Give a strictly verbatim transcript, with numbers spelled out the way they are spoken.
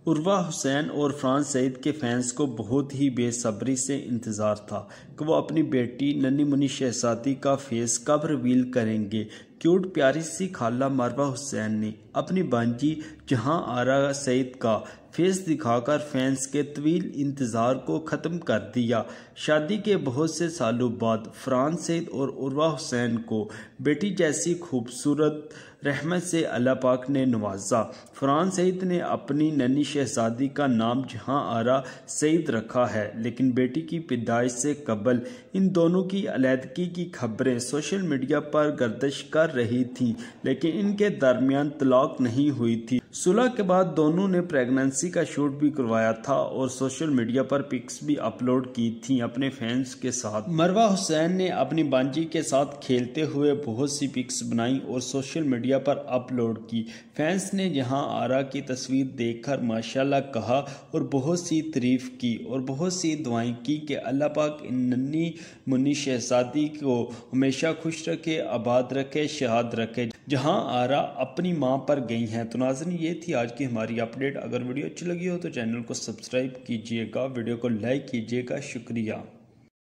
उर्वा हुसैन और फरहान सईद के फैंस को बहुत ही बेसब्री से इंतज़ार था कि वो अपनी बेटी नन्ही मुन्नी शहजादी का फेस कब रिवील करेंगे। क्यूट प्यारी सी खाला मरवा हुसैन ने अपनी भांजी जहां आरा सईद का फेस दिखाकर फैंस के तवील इंतज़ार को ख़त्म कर दिया। शादी के बहुत से सालों बाद फरहान सईद और उर्वा हुसैन को बेटी जैसी खूबसूरत रहमत से अल्लाह पाक ने नवाजा। फरहान सईद ने अपनी नन्ही शहजादी का नाम जहां आरा सईद रखा है, लेकिन बेटी की पैदाइश से कबल इन दोनों की अलहदगी की खबरें सोशल मीडिया पर गर्दिश कर रही थीं, लेकिन इनके दरमियान तलाक नहीं हुई थी। सुलह के बाद दोनों ने प्रेगनेंसी का शूट भी करवाया था और सोशल मीडिया पर पिक्स भी अपलोड की थी अपने फैंस के साथ। मरवा हुसैन ने अपनी बांजी के साथ खेलते हुए बहुत सी पिक्स बनाई और सोशल मीडिया पर अपलोड की। फैंस ने जहां आरा की तस्वीर देखकर माशाल्लाह कहा और बहुत सी तारीफ की और बहुत सी दुआएं की कि अल्लाह पाक इन नन्ही मुन्नी शहजादी को हमेशा खुश रखे, आबाद रखे, शाद रखे जहां आरा अपनी मां पर गई हैं। तो नाज़रीन, ये थी आज की हमारी अपडेट। अगर वीडियो अच्छी लगी हो तो चैनल को सब्सक्राइब कीजिएगा, वीडियो को लाइक कीजिएगा। शुक्रिया।